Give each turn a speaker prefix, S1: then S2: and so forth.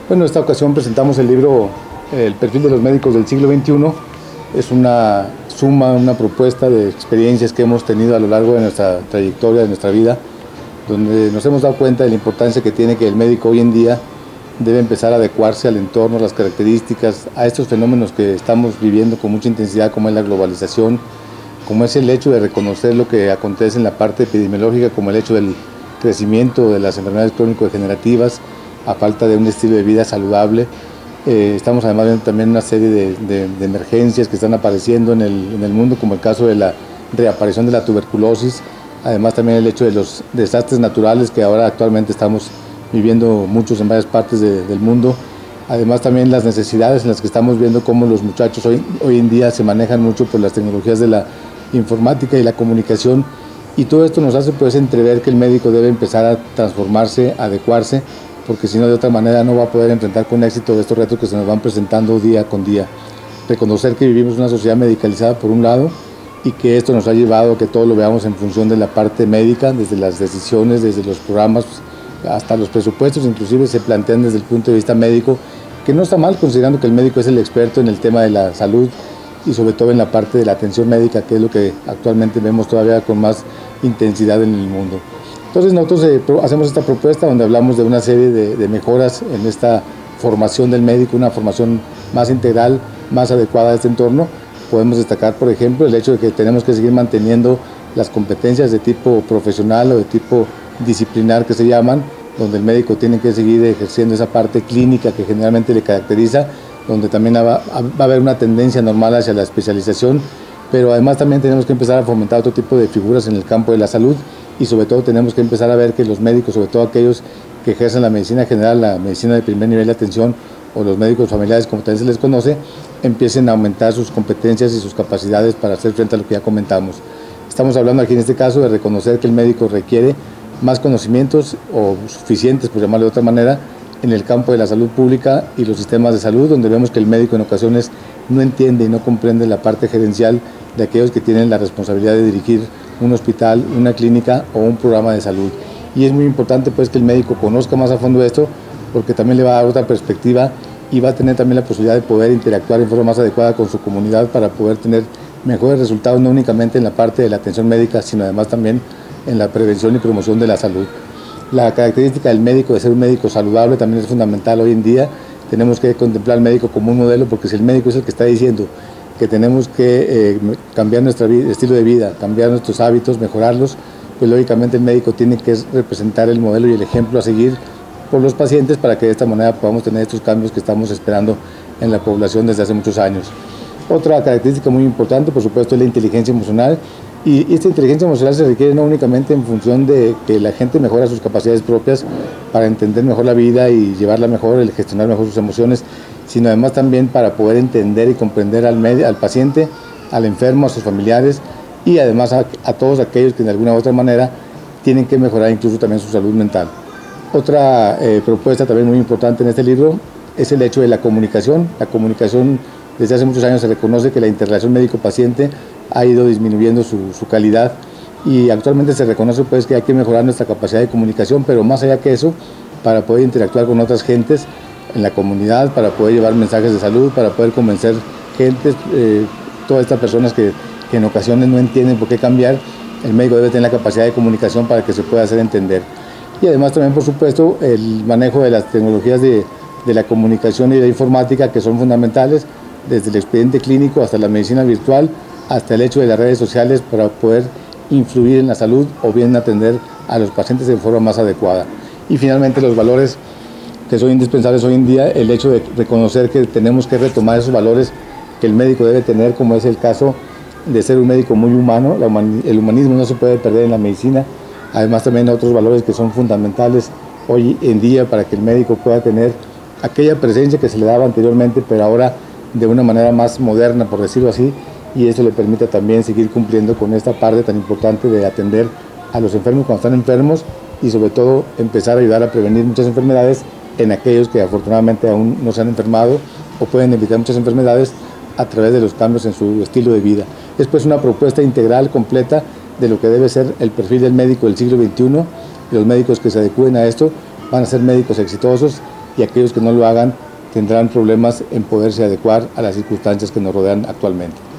S1: Bueno, en esta ocasión presentamos el libro El perfil de los médicos del siglo XXI. Es una suma, una propuesta de experiencias que hemos tenido a lo largo de nuestra trayectoria, de nuestra vida, donde nos hemos dado cuenta de la importancia que tiene que el médico hoy en día debe empezar a adecuarse al entorno, a las características, a estos fenómenos que estamos viviendo con mucha intensidad, como es la globalización, como es el hecho de reconocer lo que acontece en la parte epidemiológica, como el hecho del crecimiento de las enfermedades crónico-degenerativas, a falta de un estilo de vida saludable. Estamos además viendo también una serie de emergencias que están apareciendo en el mundo, como el caso de la reaparición de la tuberculosis, además también el hecho de los desastres naturales que ahora actualmente estamos viviendo muchos en varias partes del mundo, además también las necesidades en las que estamos viendo cómo los muchachos hoy en día se manejan mucho por las tecnologías de la informática y la comunicación, y todo esto nos hace pues entrever que el médico debe empezar a transformarse, a adecuarse, porque si no, de otra manera no va a poder enfrentar con éxito estos retos que se nos van presentando día con día. Reconocer que vivimos una sociedad medicalizada por un lado y que esto nos ha llevado a que todo lo veamos en función de la parte médica, desde las decisiones, desde los programas, hasta los presupuestos, inclusive se plantean desde el punto de vista médico, que no está mal considerando que el médico es el experto en el tema de la salud y sobre todo en la parte de la atención médica, que es lo que actualmente vemos todavía con más intensidad en el mundo. Entonces nosotros hacemos esta propuesta donde hablamos de una serie de mejoras en esta formación del médico, una formación más integral, más adecuada a este entorno. Podemos destacar, por ejemplo, el hecho de que tenemos que seguir manteniendo las competencias de tipo profesional o de tipo disciplinar que se llaman, donde el médico tiene que seguir ejerciendo esa parte clínica que generalmente le caracteriza, donde también va a haber una tendencia normal hacia la especialización, pero además también tenemos que empezar a fomentar otro tipo de figuras en el campo de la salud. Y sobre todo tenemos que empezar a ver que los médicos, sobre todo aquellos que ejercen la medicina general, la medicina de primer nivel de atención, o los médicos familiares, como también se les conoce, empiecen a aumentar sus competencias y sus capacidades para hacer frente a lo que ya comentamos. Estamos hablando aquí en este caso de reconocer que el médico requiere más conocimientos, o suficientes, por llamarlo de otra manera, en el campo de la salud pública y los sistemas de salud, donde vemos que el médico en ocasiones no entiende y no comprende la parte gerencial de aquellos que tienen la responsabilidad de dirigir un hospital, una clínica o un programa de salud. Y es muy importante pues que el médico conozca más a fondo esto, porque también le va a dar otra perspectiva y va a tener también la posibilidad de poder interactuar en forma más adecuada con su comunidad para poder tener mejores resultados, no únicamente en la parte de la atención médica, sino además también en la prevención y promoción de la salud. La característica del médico de ser un médico saludable también es fundamental hoy en día. Tenemos que contemplar al médico como un modelo, porque si el médico es el que está diciendo que tenemos que cambiar nuestro estilo de vida, cambiar nuestros hábitos, mejorarlos, pues lógicamente el médico tiene que representar el modelo y el ejemplo a seguir por los pacientes para que de esta manera podamos tener estos cambios que estamos esperando en la población desde hace muchos años. Otra característica muy importante, por supuesto, es la inteligencia emocional, y esta inteligencia emocional se requiere no únicamente en función de que la gente mejora sus capacidades propias para entender mejor la vida y llevarla mejor, el gestionar mejor sus emociones, sino además también para poder entender y comprender al paciente, al enfermo, a sus familiares y además a todos aquellos que de alguna u otra manera tienen que mejorar incluso también su salud mental. Otra propuesta también muy importante en este libro es el hecho de la comunicación. La comunicación, desde hace muchos años se reconoce que la interrelación médico-paciente ha ido disminuyendo su calidad, y actualmente se reconoce pues que hay que mejorar nuestra capacidad de comunicación, pero más allá que eso, para poder interactuar con otras gentes en la comunidad, para poder llevar mensajes de salud, para poder convencer gentes, todas estas personas que en ocasiones no entienden por qué cambiar, el médico debe tener la capacidad de comunicación para que se pueda hacer entender. Y además también, por supuesto, el manejo de las tecnologías de la comunicación y de la informática, que son fundamentales, desde el expediente clínico hasta la medicina virtual, hasta el hecho de las redes sociales, para poder influir en la salud o bien atender a los pacientes de forma más adecuada. Y finalmente los valores que son indispensables hoy en día, el hecho de reconocer que tenemos que retomar esos valores que el médico debe tener, como es el caso de ser un médico muy humano. El humanismo no se puede perder en la medicina. Además también otros valores que son fundamentales hoy en día para que el médico pueda tener aquella presencia que se le daba anteriormente, pero ahora de una manera más moderna, por decirlo así, y eso le permite también seguir cumpliendo con esta parte tan importante de atender a los enfermos cuando están enfermos, y sobre todo empezar a ayudar a prevenir muchas enfermedades en aquellos que afortunadamente aún no se han enfermado o pueden evitar muchas enfermedades a través de los cambios en su estilo de vida. Es pues una propuesta integral, completa, de lo que debe ser el perfil del médico del siglo XXI. Los médicos que se adecúen a esto van a ser médicos exitosos, y aquellos que no lo hagan tendrán problemas en poderse adecuar a las circunstancias que nos rodean actualmente.